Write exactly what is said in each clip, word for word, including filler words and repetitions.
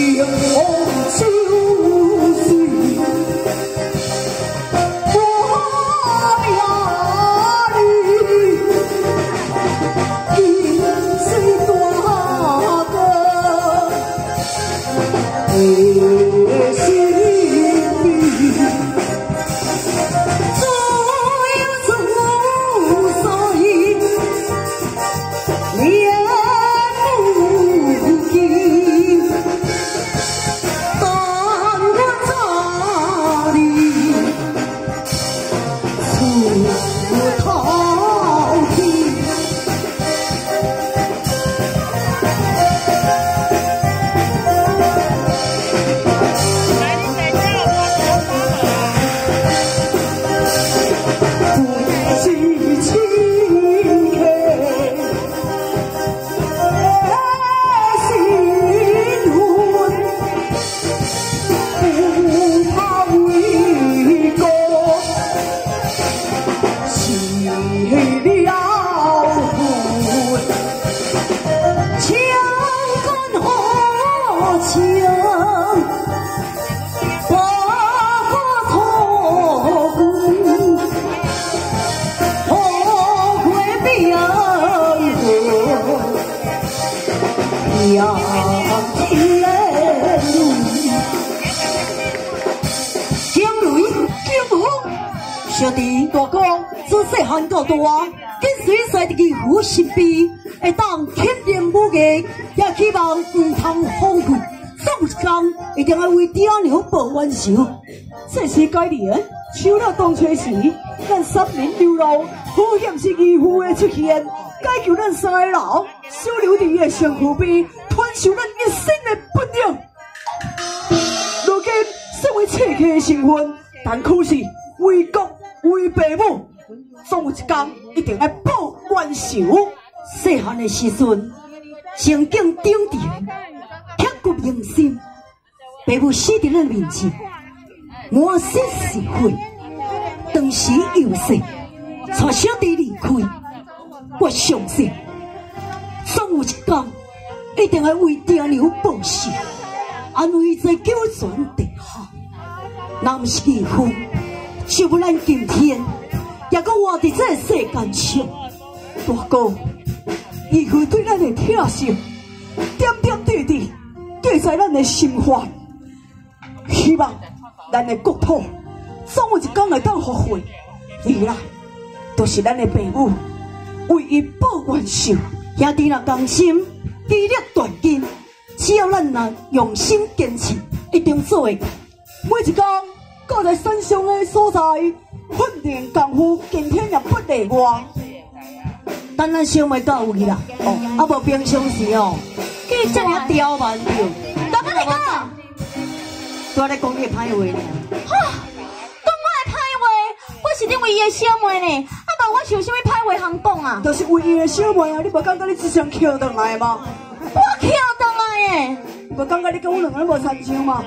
小弟大哥，自细汉到大，跟随在的义父身边，会当天练武艺，也希望唔通放弃。总有一天，一定要为爹娘报冤仇。 这是该年，秋了冬吹时，咱三年流浪，好险是义父的出现，解救咱三个人，小留伫伊的身躯边，传授咱一生的本领。如今身为刺客的身份，但可是为国。为父母，总有一天一定要报冤仇。 细汉的时阵，情景顶顶，刻骨铭心。父母死伫咱面前，满身是血。当时幼细，带小弟离开，我相信，总有一天一定要为爹娘报仇，安慰在九泉地下。若不是义父。就不咱今天，也搁活伫这个世间上，大哥，义父对咱的疼惜，点点滴滴记在咱的心怀。希望咱的国土总有一天会当复活。未来都是咱的父母为伊报冤仇，兄弟若同心，肌力断根，只要咱若用心坚持，一定做会。每一天。搁在山上的所在，训练功夫，今天也不例外。等咱想袂到位啦，哦，啊无平常时哦，记这么刁蛮着。大哥你讲，我咧讲你的歹话呢。 哈，讲我的歹话，我是因为伊的小妹呢，啊无我是有啥物歹话通讲啊？ 就是为伊的小妹啊，你无感觉你只想捡倒来吗？ 我捡倒来诶， 无感觉你跟我两个人无参像吗？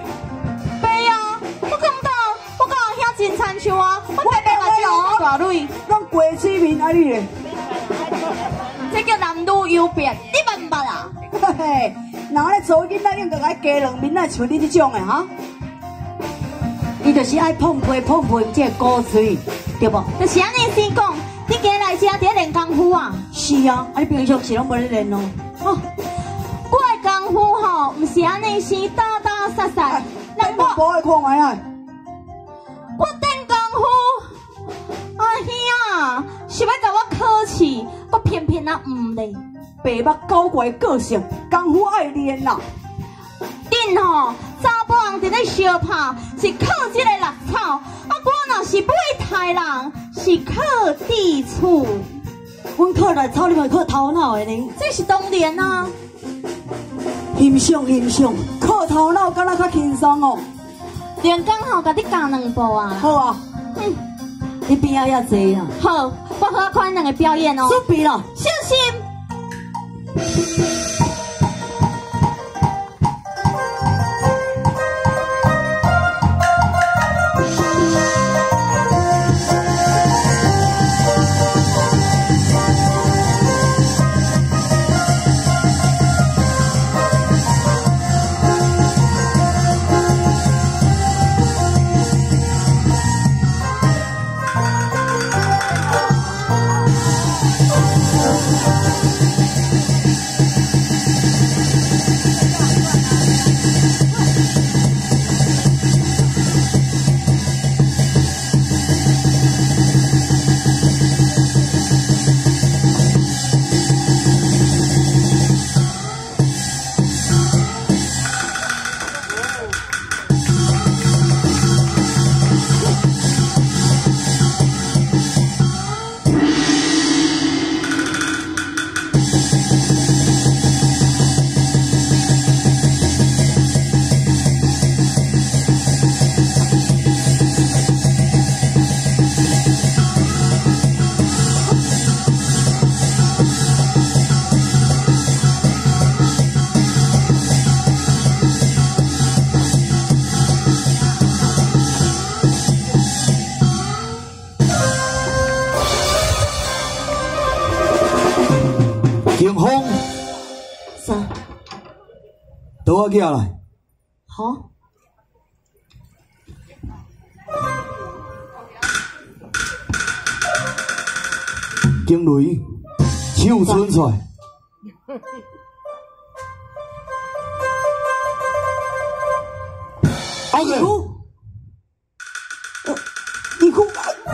我讲到，我讲遐真亲像啊！我白白目睭大蕊， 咱过水面啊你咧， 这叫男女有别，你捌唔捌啊？ 嘿嘿，人咧做囡仔应该爱加两面，爱像你这种的哈。 伊就是爱碰皮碰皮，这古嘴，对不？ 就是安尼先讲，你今日来这伫练功夫啊？ 是啊，啊你平常时拢无咧练哦。 哦，我的功夫吼，唔是安尼先打打杀杀。 咱我无爱看卖啊！ 我练功夫，阿兄是要甲我考试，我偏偏啊唔咧。 白目搞怪个性，功夫爱练啦。 恁吼查甫人伫咧相拍，是靠这个六草，啊我若是买台人，是靠地厝。 阮靠六草，你嘛靠头脑的呢？ 这是当然啊。 欣赏欣赏， 靠头脑敢若较轻松哦。 练功吼，甲你教两步啊。 好啊， 嗯， 你边仔遐济啊？ 好，我好看两个表演哦。 准备啦， 小心。 啥？ 倒我起来。 好。 惊雷，手伸出来。阿哥， 呃，义父，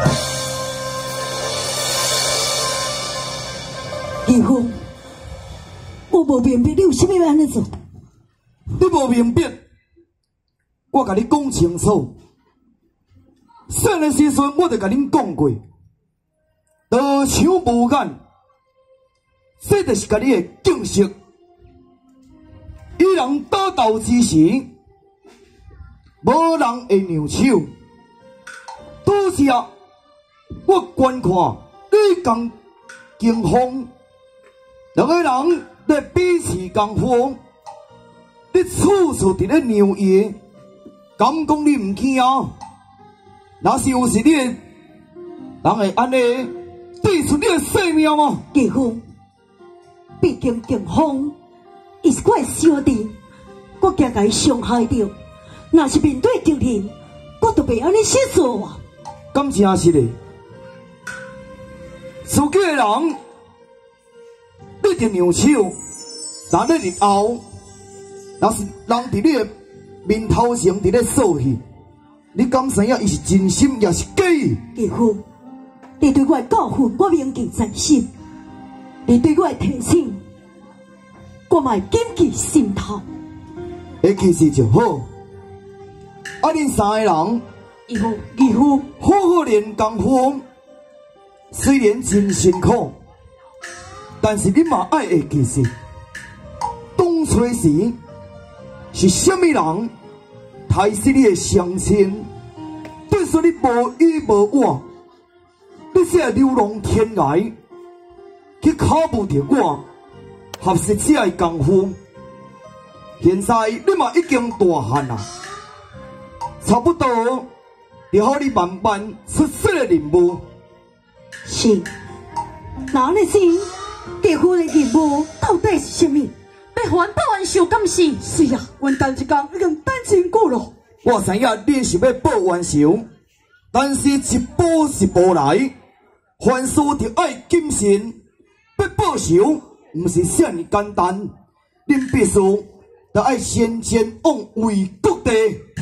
义父，我无明白你有啥物要安尼做。 你无明白，我甲你讲清楚。细汉时阵，我就甲恁讲过，刀枪无眼，这就是甲你的警示。与人打斗之时，无人会让手。拄则我观看你共警方两个人在彼此功夫，你处处伫咧让伊，敢讲你唔惊？若是有是你的，人会安尼对出你的性命吗？ 义父，毕竟警方伊是我的小弟，我惊甲伊伤害着。若是面对敌人，我都袂安尼写做啊。 敢真是的，自己的人，你就让手，那你日后，若是人伫你的面头前伫咧扫戏，你敢知影伊是真心也是假意？ 义父，你对我的教训，我铭记在心；你对我的提醒，我嘛会谨记心头。 迄其实就好。啊，恁三个人， 义父，义父， 好好练功夫，虽然真辛苦，但是你嘛爱会记实。当初时是虾米人害死你的乡亲？对说你无依无我，你这个流浪天涯，去考不着我，合适这的功夫。现在你嘛已经大汉啦，差不多就好你慢慢出色的任务。 是，那安尼是义父的任务到底是啥物？ 要还报恩仇敢是？ 是啊，阮等一工已经等真久了。 我知影你是要报冤仇，但是一报是无来，凡事就爱谨慎。要报仇，毋是遐尔简单，恁必须就爱先前往为国地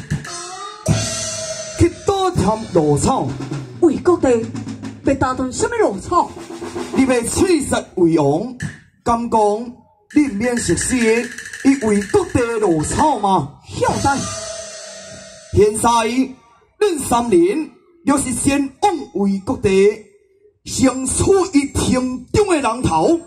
去打探路草。 为国地要打断什么路草？ 你要气杀为王，敢讲你免熟悉伊为国地的路草吗？ 晓得。 现在恁三人若是先往为国地，先处伊庭中的人头，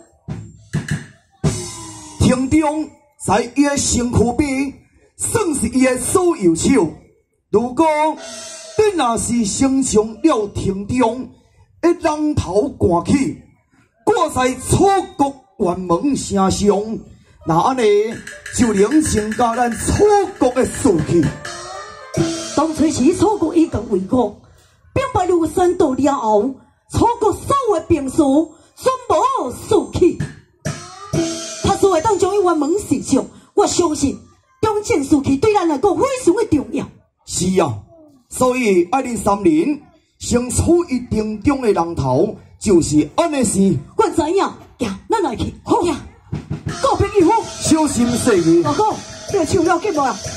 庭中在伊的身躯边，算是伊的左右手。如果恁若是先将了庭中的人头赶起，挂在楚国辕门城上，那安尼就能增加咱楚国的士气。 当初时楚国已经为国，兵败如山倒了后，楚国所有的兵士全无士气。他所会当将伊辕门射上，我相信中正士气对咱来讲非常的重要。 是啊，所以爱恁三人先处伊庭中的人头，就是安尼事。 我知影，行，咱来去。好呀，告别义父， 小心细意。 老公，你的手了紧无啊？